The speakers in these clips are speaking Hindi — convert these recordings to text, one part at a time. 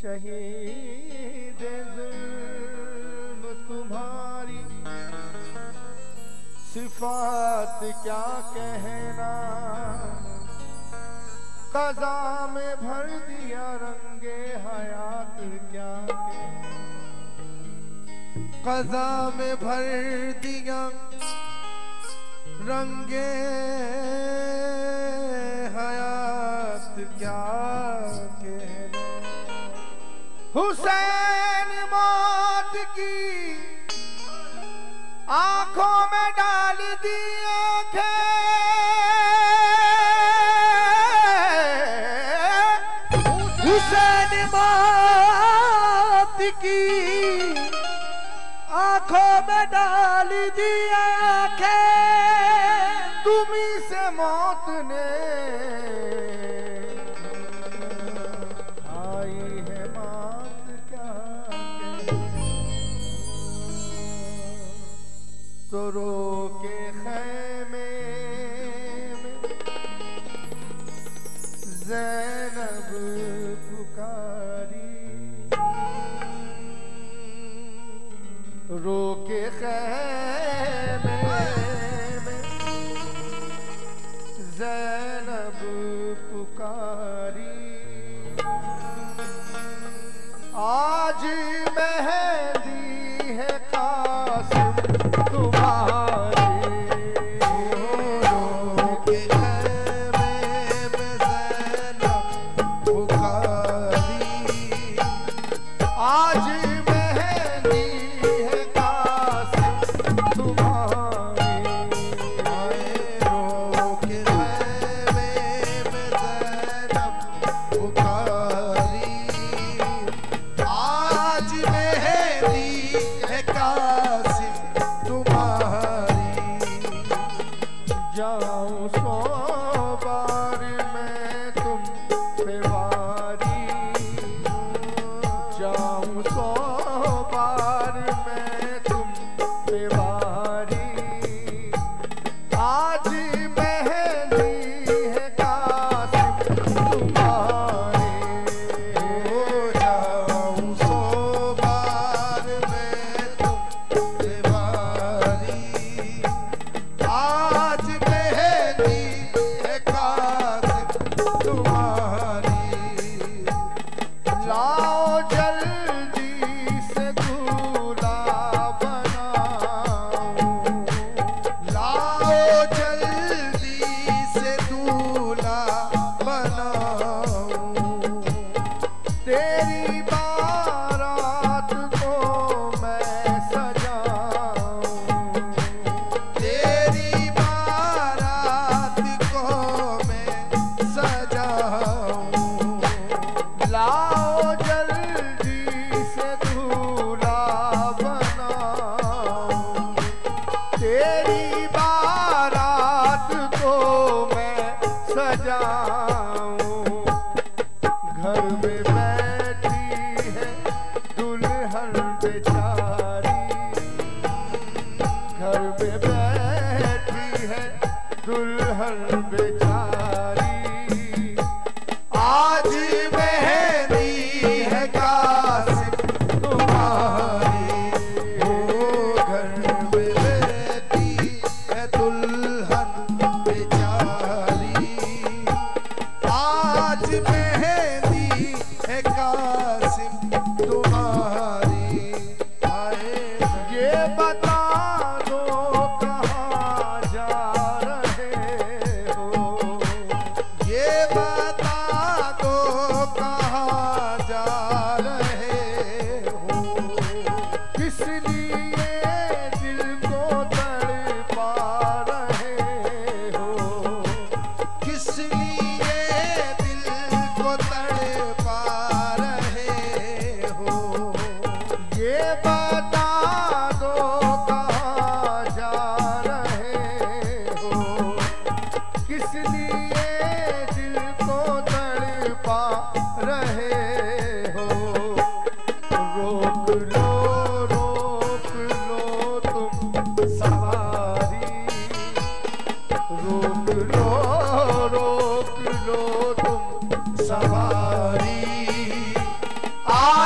शहीद जुल्म तुम्हारी सिफात क्या कहना, क़ज़ा में भर दिया रंगे हयात क्या कहना, क़ज़ा में भर दिया रंगे हयात क्या कहना। हुसैन मौत की आंखों में डाल दी आंखें, हुसैन मौत की आंखों में डाल दी आंखें, तुम्ही से मौत ने आई है मौत क्या तो रो के खैमे में ज़ैनब पुकारी, रो के खैमे में ज़ैनब पुकारी। आज मेहंदी है कासिम तुम्हारी, रो के खैमे में ज़ैनब पुकारी। आज जाऊं सौ बार मैं तुम पे वारी, जाऊं सौ बार मैं तुम पे वारी। आज मेहंदी है कासिम तुम्हारी, जाऊं सौ बार मैं तुम पे वारी। आज लाओ जल्दी से दूल्हा बनाऊं, लाओ जल्दी से दूल्हा बनाऊं। तेरी बारात को मैं सजाऊं, तेरी बारात को मैं सजाऊं। लाओ जल्दी से दूल्हा बनाऊं, तेरी बारात को मैं सजाऊं। घर में बैठी है दुल्हन बेचारी, घर में बैठी है दुल्हन बेचारी। आज मेहंदी है कासिम तुम्हारी, ओ घर में बैठी है दुल्हन बेचारी। आज मेहंदी है कासिम तुम्हारी। ये बता दो कहाँ जा रहे हो, ये बता दो कहाँ जा रहे हो। किस लिए दिल को तड़पा रहे हो, किस लिए दिल को तड़पा रहे हो। ये बता दो कहाँ जा रहे हो, किस लिए दिल को तड़पा रहे हो। रोक लो तुम सवारी, रोक लो तुम सवारी।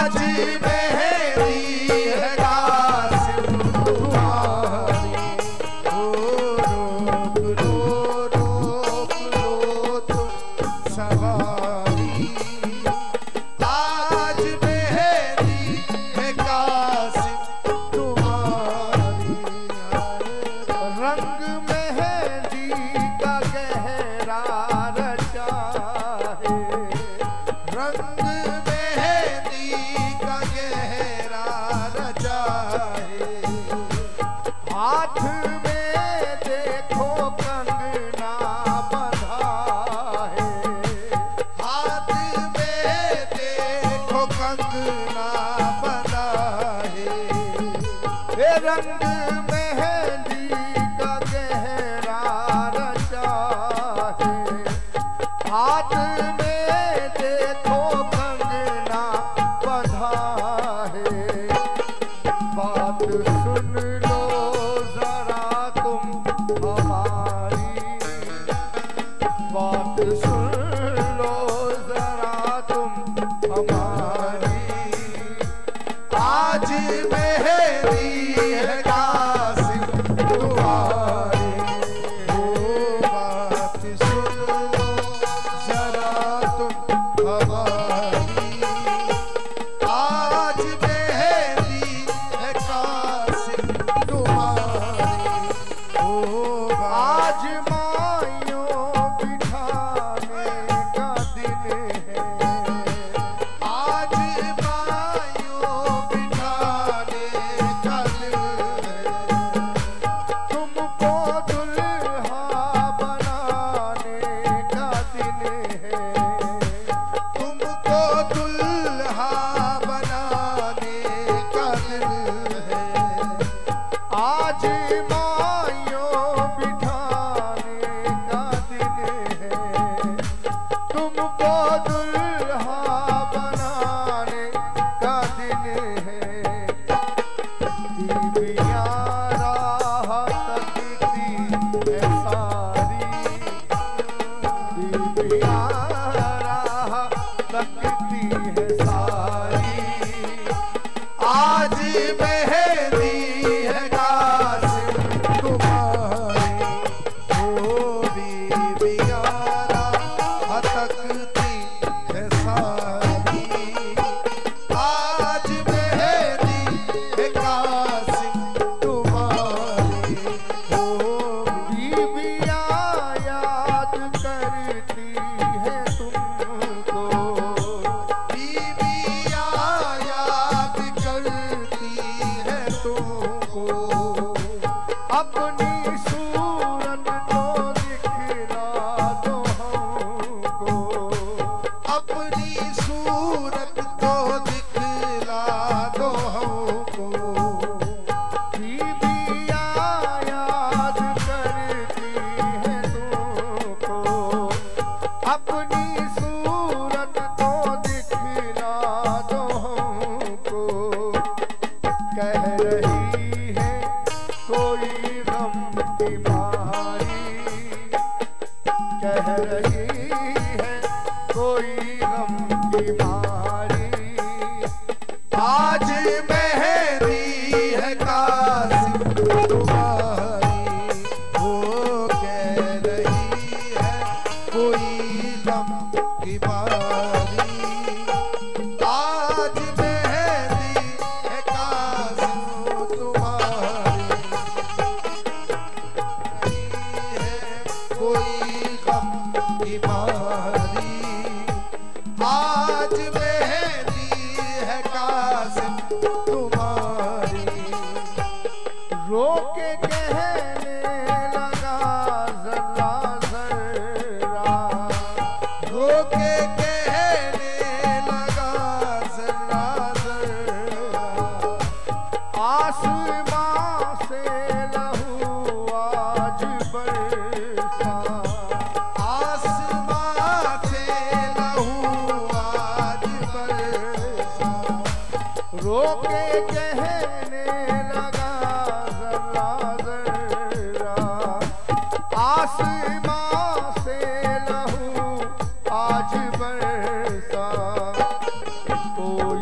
कोई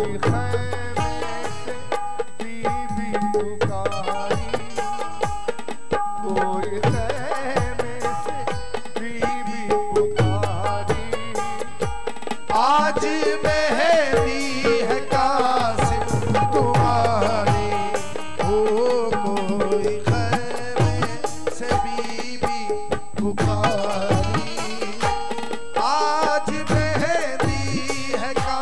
आज मेहंदी है